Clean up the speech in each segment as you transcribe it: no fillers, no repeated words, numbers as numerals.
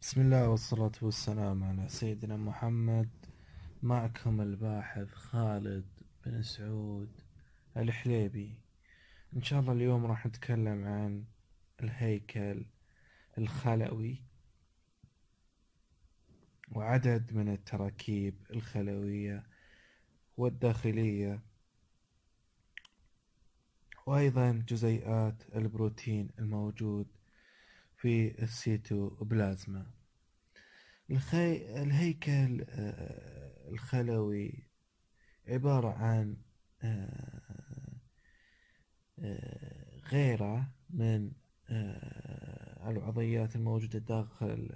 بسم الله والصلاة والسلام على سيدنا محمد. معكم الباحث خالد بن سعود الحليبي. إن شاء الله اليوم راح نتكلم عن الهيكل الخلوي وعدد من التراكيب الخلوية والداخلية، وأيضا جزيئات البروتين الموجود في السيتوبلازما. الهيكل الخلوي عبارة عن غيرة من العضيات الموجودة داخل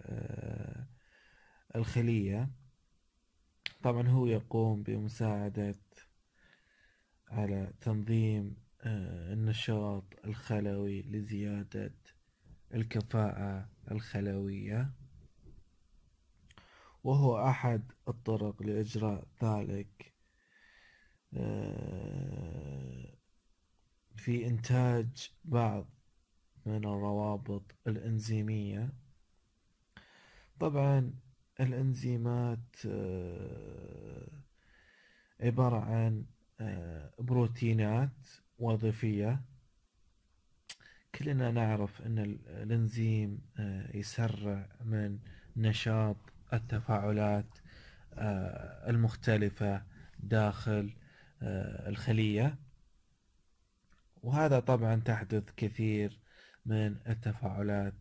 الخلية. طبعا هو يقوم بمساعدة على تنظيم النشاط الخلوي لزيادة الكفاءة الخلوية، وهو أحد الطرق لإجراء ذلك في إنتاج بعض من الروابط الإنزيمية. طبعا الإنزيمات عبارة عن بروتينات وظيفية. كلنا نعرف أن الإنزيم يسرع من نشاط التفاعلات المختلفة داخل الخلية، وهذا طبعا تحدث كثير من التفاعلات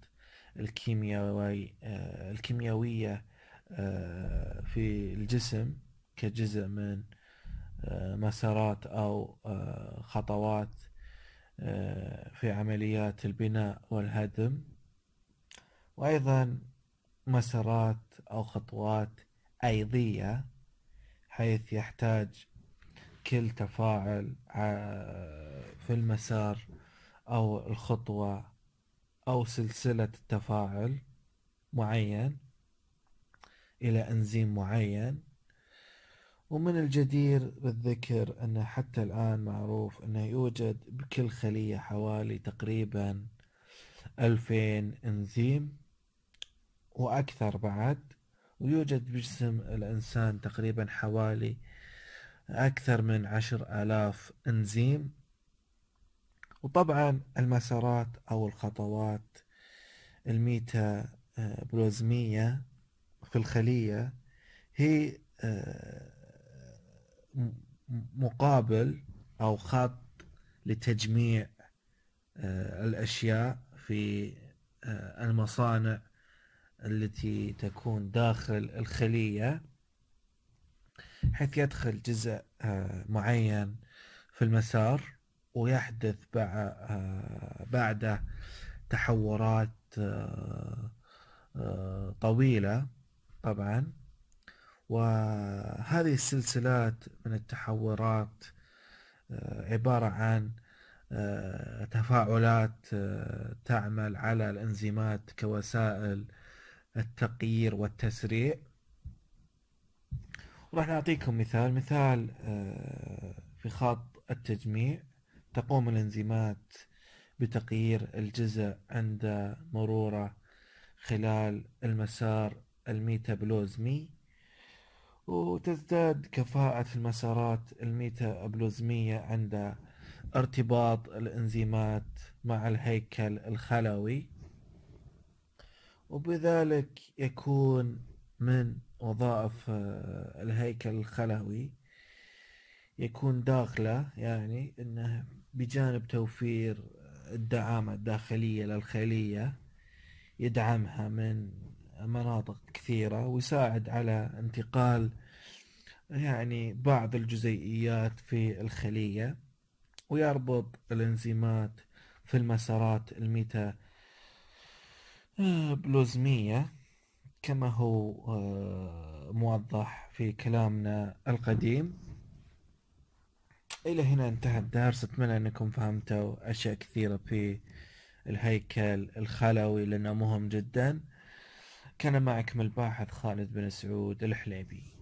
الكيميائية في الجسم كجزء من مسارات أو خطوات في عمليات البناء والهدم، وأيضا مسارات أو خطوات أيضية، حيث يحتاج كل تفاعل في المسار أو الخطوة أو سلسلة التفاعل معين إلى أنزيم معين. ومن الجدير بالذكر أن حتى الآن معروف أنه يوجد بكل خلية حوالي تقريبا 2000 أنزيم وأكثر بعد، ويوجد بجسم الإنسان تقريبا حوالي أكثر من 10,000 أنزيم. وطبعا المسارات أو الخطوات الميتابوليزمية في الخلية هي مقابل أو خط لتجميع الأشياء في المصانع التي تكون داخل الخلية، حيث يدخل جزء معين في المسار ويحدث بعده تحورات طويلة طبعا. وهذه السلسلات من التحورات عبارة عن تفاعلات تعمل على الإنزيمات كوسائل التغيير والتسريع. وراح نعطيكم مثال في خط التجميع. تقوم الإنزيمات بتغيير الجزء عند مروره خلال المسار الميتابوليزمي، وتزداد كفاءة المسارات الميتابوليزمية عند ارتباط الإنزيمات مع الهيكل الخلوي، وبذلك يكون من وظائف الهيكل الخلوي يكون داخله، يعني أنه بجانب توفير الدعامة الداخلية للخلية يدعمها من مناطق كثيرة، ويساعد على انتقال يعني بعض الجزيئيات في الخلية، ويربط الإنزيمات في المسارات الميتابوليزمية كما هو موضح في كلامنا القديم. إلى هنا انتهى الدرس. أتمنى أنكم فهمتوا أشياء كثيرة في الهيكل الخلوي لأنه مهم جدا. كان معكم الباحث خالد بن سعود الحليبي.